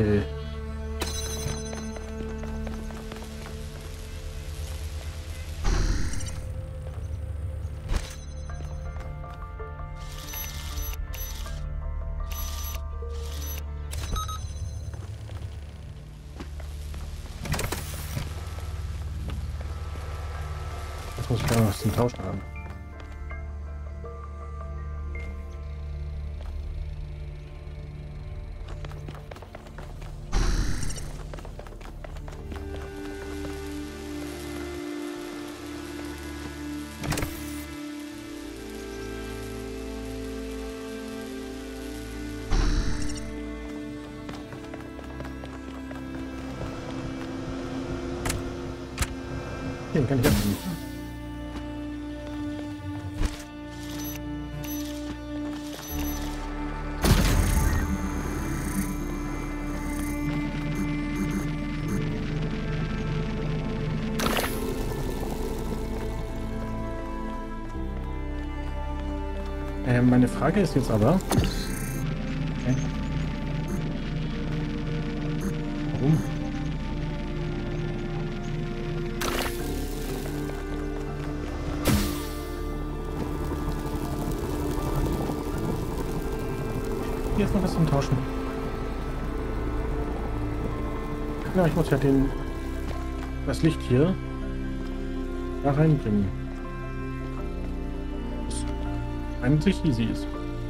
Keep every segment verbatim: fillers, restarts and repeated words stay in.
Äh. Jetzt muss ich da noch was zum Tauschen haben. Den kann ich abnehmen. Äh, meine Frage ist jetzt aber... Okay. Warum? Hier ist noch was zum Tauschen. Ja, ich muss ja den das Licht hier da reinbringen. Das an sich easy ist.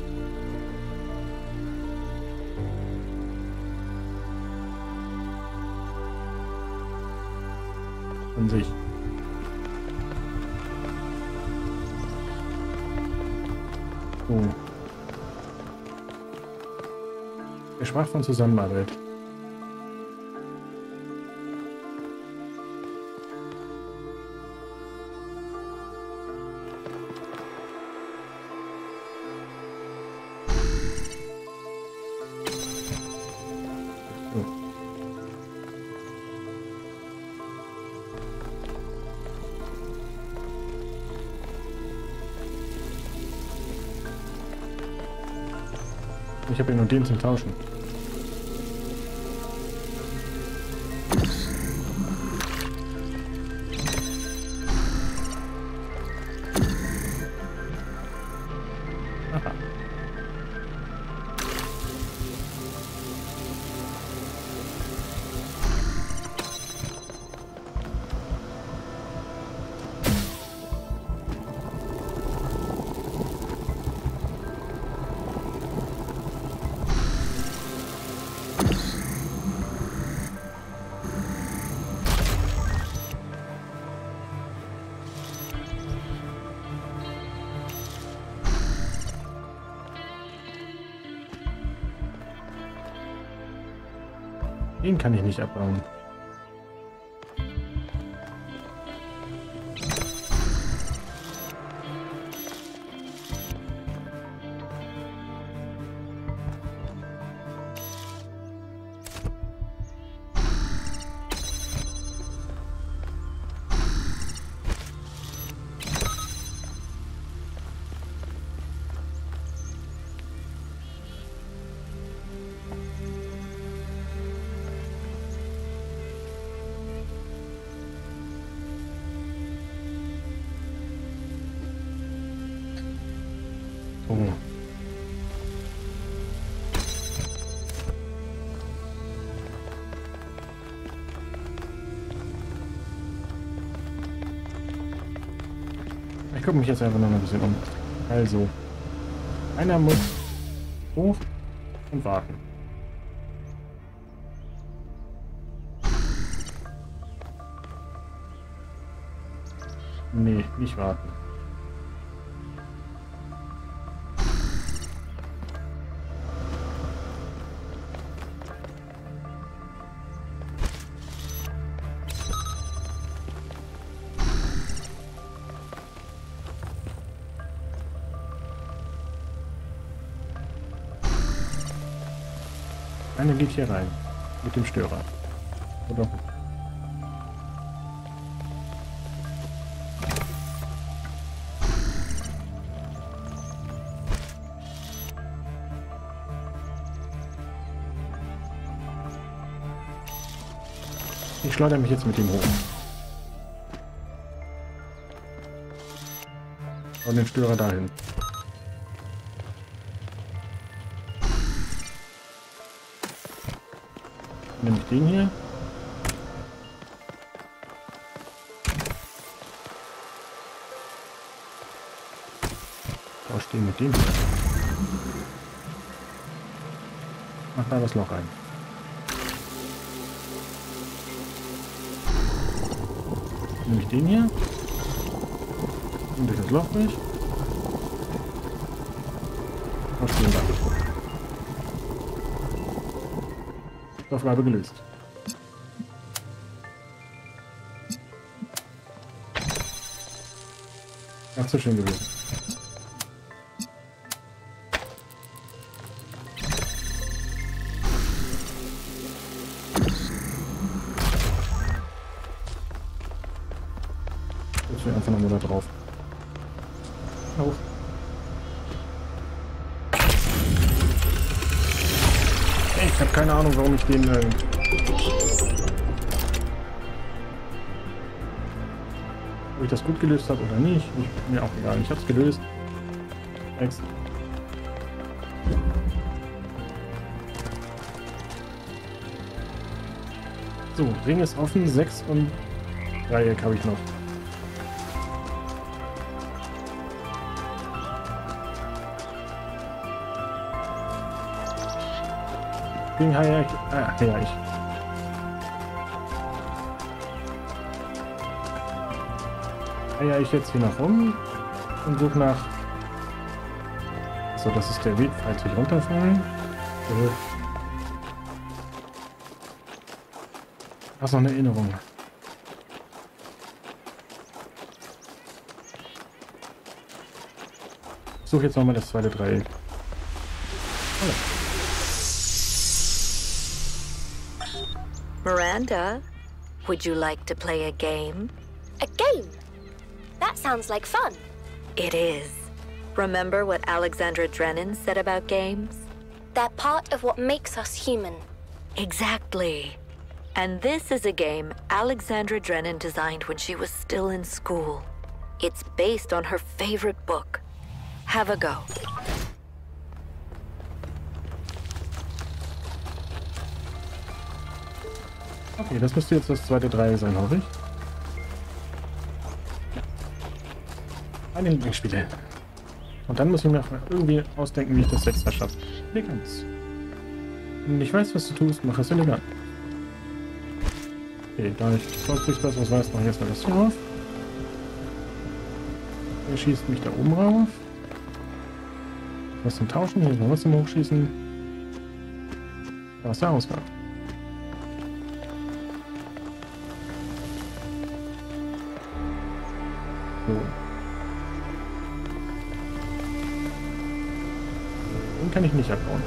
An sich. So. Er sprach von Zusammenarbeit. So. Ich habe ja nur den zum Tauschen. Aha. Den kann ich nicht abbauen. Oh. Ich gucke mich jetzt einfach noch ein bisschen um. Also, einer muss hoch und warten. Nee, nicht warten. Einer geht hier rein. Mit dem Störer. Oder? Ich schleudere mich jetzt mit ihm hoch. Und den Störer dahin. Nehme ich den hier. Tausch den mit dem hier. Mach da das Loch rein. Nehme ich den hier. Und durch das Loch durch. Tausch den da. Aufgabe gelöst. Ach, so schön gewesen. Jetzt wir einfach nochmal da drauf. Hoch. Ich habe keine Ahnung, warum ich den... Äh ob ich das gut gelöst habe oder nicht. Ich, mir auch egal. Ich habe es gelöst. Next. So, Ring ist offen. sechs und Dreieck habe ich noch. Ging heier ich. Ah, ja, ich. Heier ich jetzt hier nach oben und suche nach. So, das ist der Weg, falls ich runterfallen. Äh. Hast noch eine Erinnerung. Ich suche jetzt nochmal das zweite Dreieck. Oh. Miranda, would you like to play a game? A game? That sounds like fun. It is. Remember what Alexandra Drennan said about games? They're part of what makes us human. Exactly. And this is a game Alexandra Drennan designed when she was still in school. It's based on her favorite book. Have a go. Okay, das müsste jetzt das zweite Dreieck sein, hoffe ich. Meine Lieblingsspiele. Und dann müssen wir noch irgendwie ausdenken, wie ich das Sechster schaffe. Eleganz. Wenn ich weiß, was du tust, mach es elegant. Okay, da ich sonst das was weiß, mache ich erstmal das hier auf. Er schießt mich da oben rauf. Was zum Tauschen? Hier noch was zum Hochschießen. Da ist der Ausgang. So. Den kann ich nicht abbauen.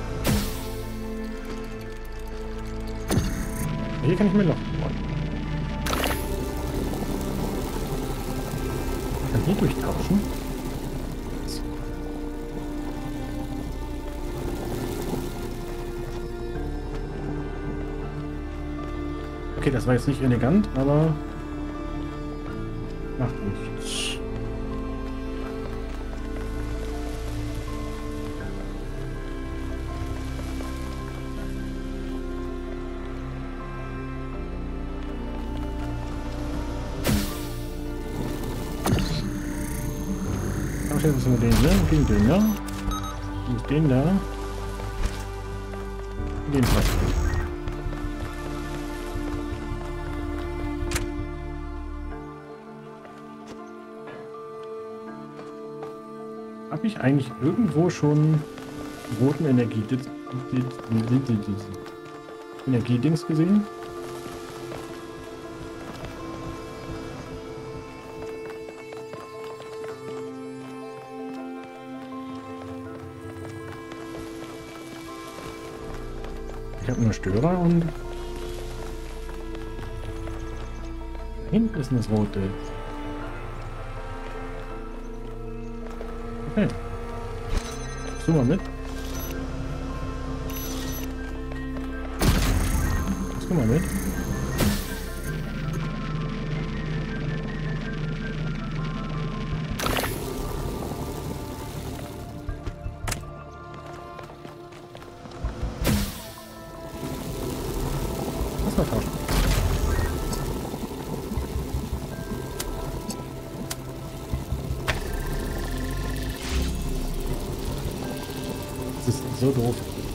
Hier kann ich mir ein Loch bauen. Ich kann hier durchtauschen. Okay, das war jetzt nicht elegant, aber macht nichts. Jetzt müssen wir den hier, gegen den da. Und den da. Und den fast. Habe ich eigentlich irgendwo schon roten Energie Energiedings gesehen? Ich habe nur Störer und da hinten ist das rote. Okay. Bist du mal mit? Bist du mal mit? mal tauschen. Das ist so doof.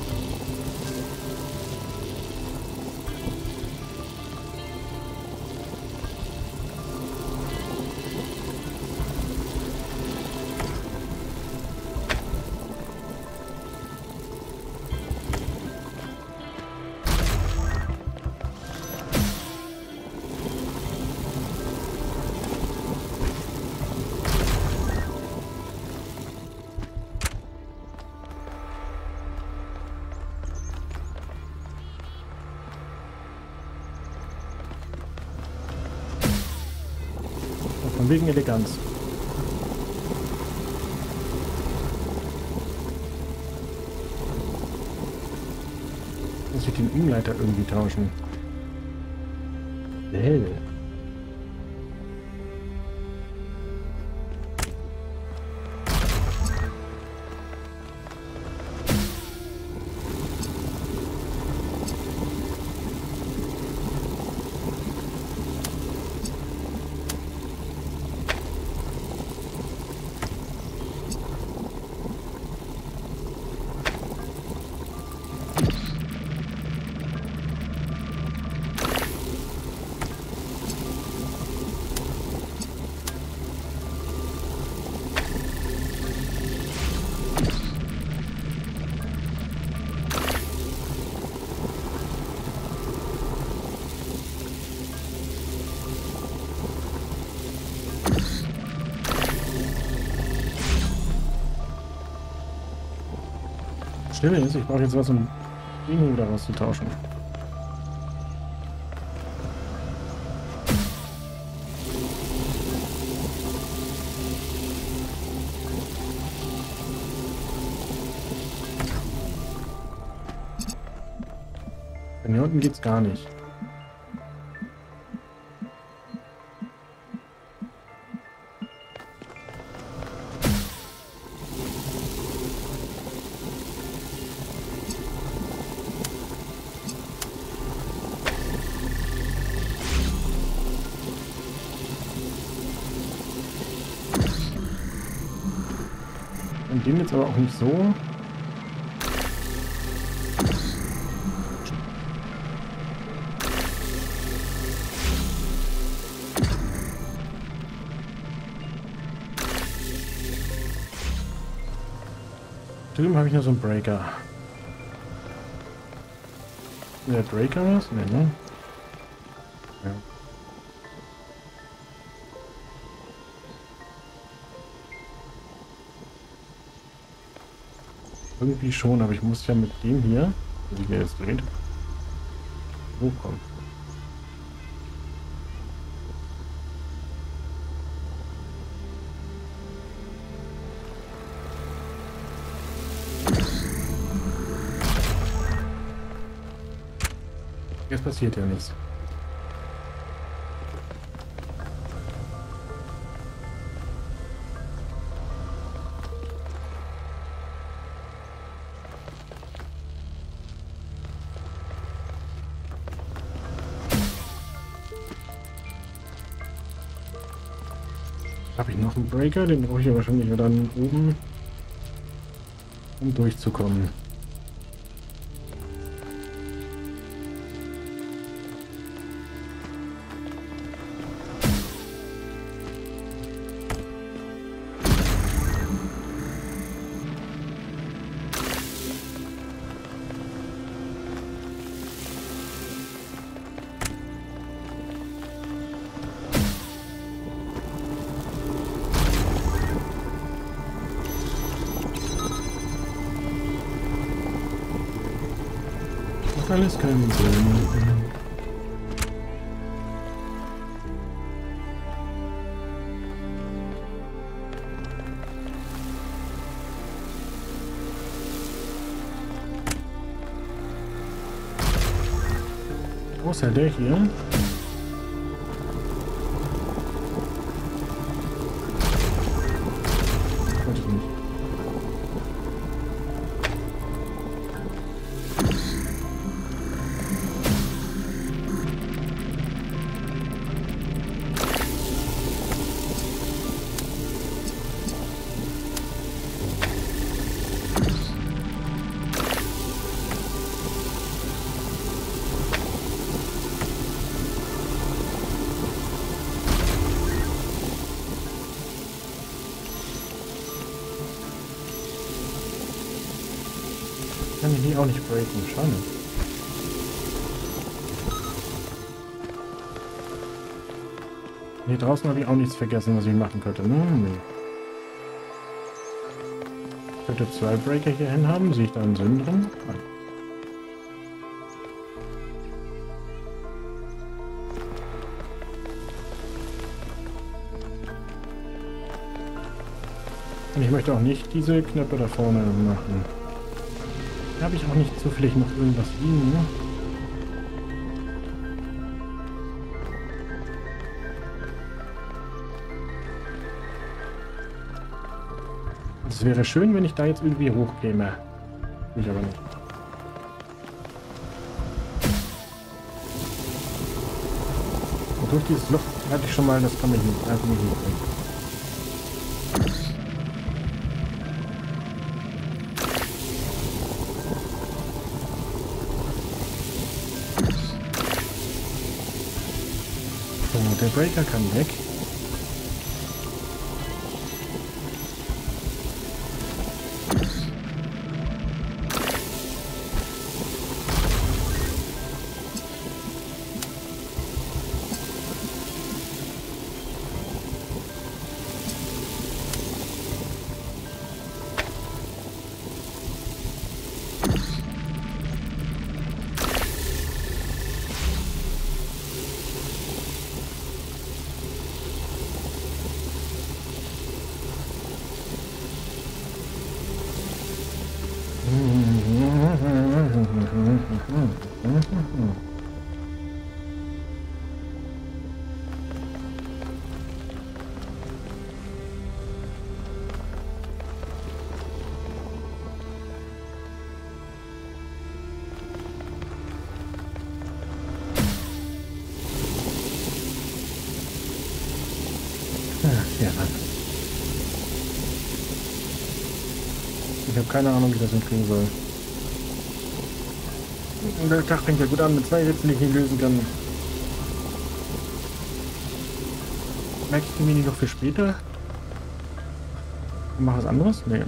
Von wegen Eleganz. Muss ich den Umleiter irgendwie tauschen? Hell. Stille ist, ich brauche jetzt was, um Dino wieder rauszutauschen. Denn hier unten geht's gar nicht. Und dem jetzt aber auch nicht so. Drüben habe ich noch so einen Breaker. Der Breaker was? Ne, ne? Ja. Irgendwie schon, aber ich muss ja mit dem hier, wie der jetzt dreht, hochkommen. Jetzt passiert ja nichts. Habe ich noch einen Breaker? Den brauche ich ja wahrscheinlich dann oben, um durchzukommen. Alles keinen Sinn. Außer der hier. Wollte ich nicht. ich auch nicht breaken. Schade. Hier draußen habe ich auch nichts vergessen, was ich machen könnte. Ne? Nee. Ich könnte zwei Breaker hier hin haben. Sehe ich da einen Sinn drin? Nein. Und ich möchte auch nicht diese Knöpfe da vorne machen. Da habe ich auch nicht zufällig noch irgendwas liegen. Ne? Es wäre schön, wenn ich da jetzt irgendwie hochkäme. Will ich aber nicht. Und durch dieses Loch hatte ich schon mal, das kann ich nicht, einfach nicht hochbringen. So, der Breaker kann weg. Ja, Mann. Ich habe keine Ahnung, wie das hinkriegen soll. Und der Tag fängt ja gut an mit zwei Sätzen, die ich nicht lösen kann. Merke ich die Mini noch für später? Mach was anderes? Nee.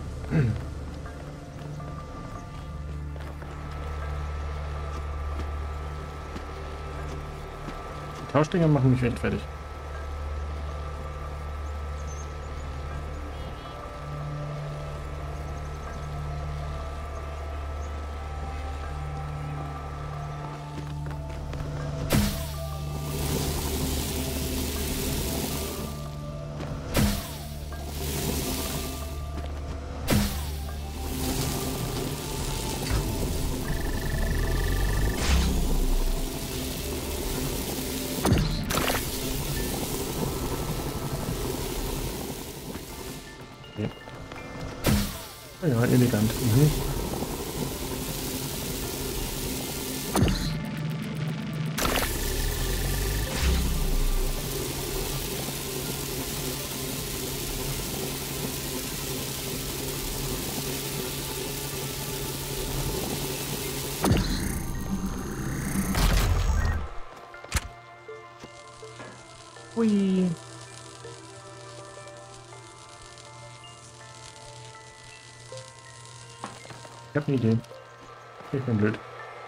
Die Tauschdinger machen mich echt fertig. Ja, elegant. Mhm. Hui. Ich hab eine Idee. Ich bin blöd.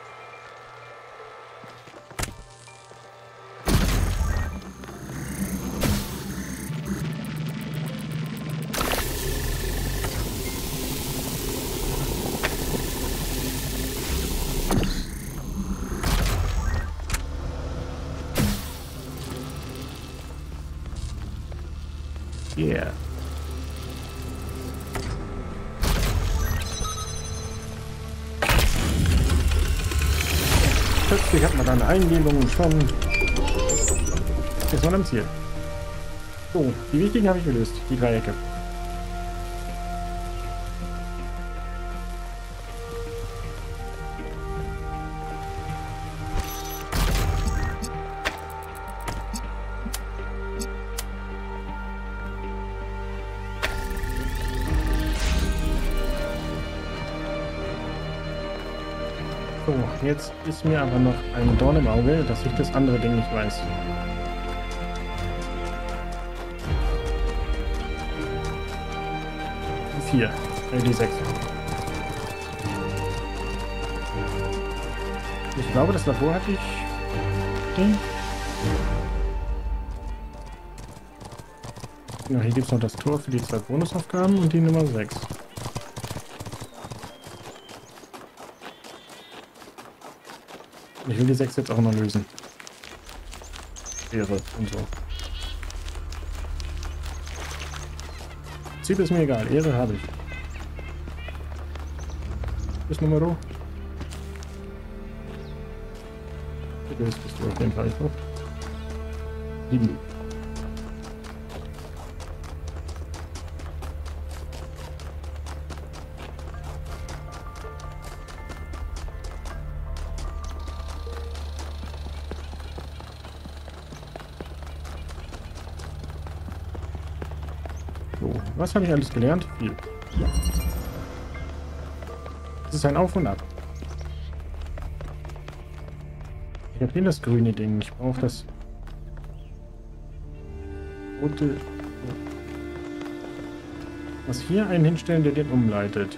Yeah. Plötzlich hat man dann Eingebungen schon. Ist man am Ziel. So, die wichtigen habe ich gelöst. Die Dreiecke. So, jetzt ist mir aber noch ein Dorn im Auge, dass ich das andere Ding nicht weiß. Die vier, äh, die sechs. Ich glaube, das Labor hatte ich... Okay. Ja, hier gibt es noch das Tor für die zwei Bonusaufgaben und die Nummer sechs. Ich will die sechs jetzt auch noch lösen. Ehre und so. Prinzip ist mir egal, Ehre habe ich. Das Numero. Gelöst bist du auf jeden Fall noch. Sieben. So, was habe ich alles gelernt? Viel. Das ist ein Auf und Ab. Ich habe hier das grüne Ding. Ich brauche das rote. Was hier einen hinstellen, der den umleitet.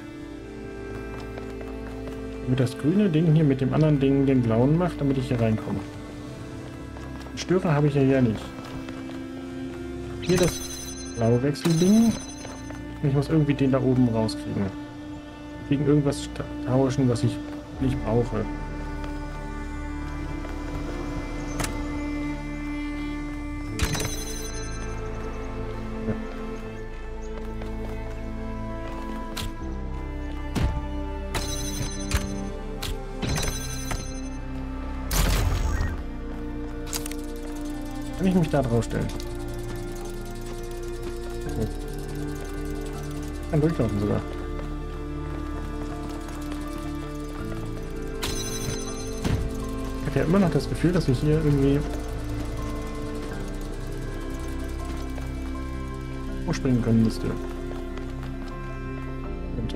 Damit das grüne Ding hier mit dem anderen Ding den blauen macht, damit ich hier reinkomme. Einen Störer habe ich ja hier nicht. Hier das blaue Wechselding. Und ich muss irgendwie den da oben rauskriegen. Gegen irgendwas tauschen, was ich nicht brauche. Kann ich mich da drauf stellen? So. Kann durchlaufen sogar. Ich habe ja immer noch das Gefühl, dass ich hier irgendwie hochspringen können müsste. Könnte.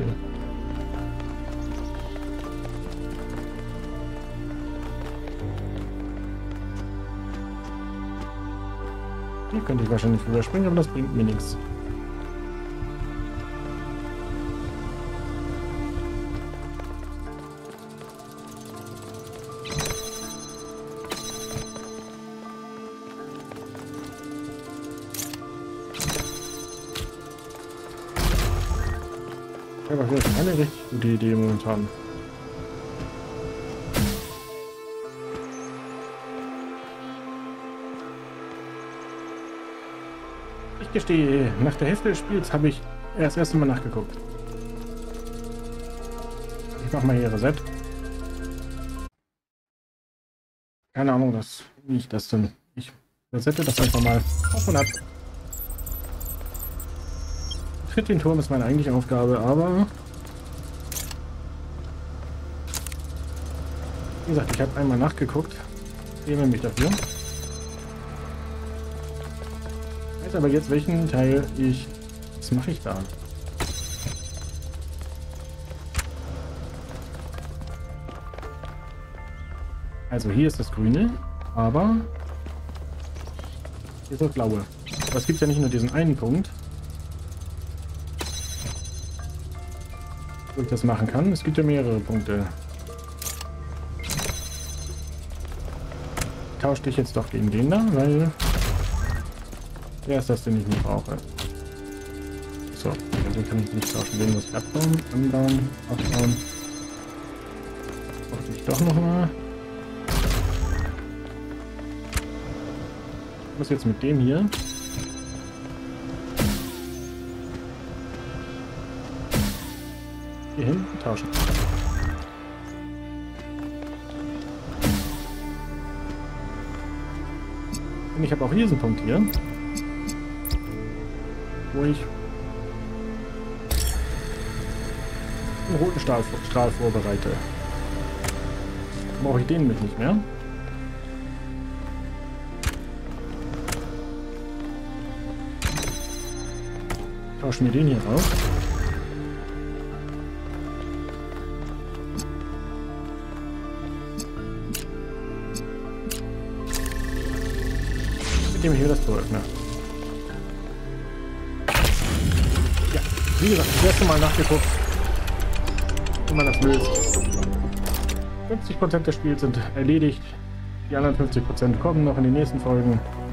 Hier könnte ich wahrscheinlich überspringen, aber das bringt mir nichts. Aber das ist eine richtig gute Idee momentan. Ich gestehe, nach der Hälfte des Spiels habe ich erst das erste Mal nachgeguckt. Ich mache mal hier Reset. Keine Ahnung, das, wie ich das denn. Ich resette das einfach mal auf und ab. Tritt den Turm ist meine eigentliche Aufgabe, aber wie gesagt, ich habe einmal nachgeguckt. Ich schäme mich dafür. Ich weiß aber jetzt, welchen Teil ich... Was mache ich da? Also hier ist das Grüne, aber hier ist das Blaue. Aber es gibt ja nicht nur diesen einen Punkt, wo ich das machen kann. Es gibt ja mehrere Punkte. Ich tausche dich jetzt doch gegen den da, weil der ist das, den ich nicht brauche. So, den kann ich nicht tauschen. Den muss ich abbauen, anbauen, abbauen. Brauche ich doch nochmal. Ich muss jetzt mit dem hier hier hinten tauschen. Und ich habe auch diesen Punkt hier, wo ich einen roten Strahl, Strahl vorbereite. Brauche ich den nämlich nicht mehr. Tauschen wir den hier raus. Mit dem hier das Tor öffne. Ja, wie gesagt, das erste Mal nachgeguckt, wie man das löst. fünfzig Prozent des Spiels sind erledigt. Die anderen fünfzig Prozent kommen noch in den nächsten Folgen.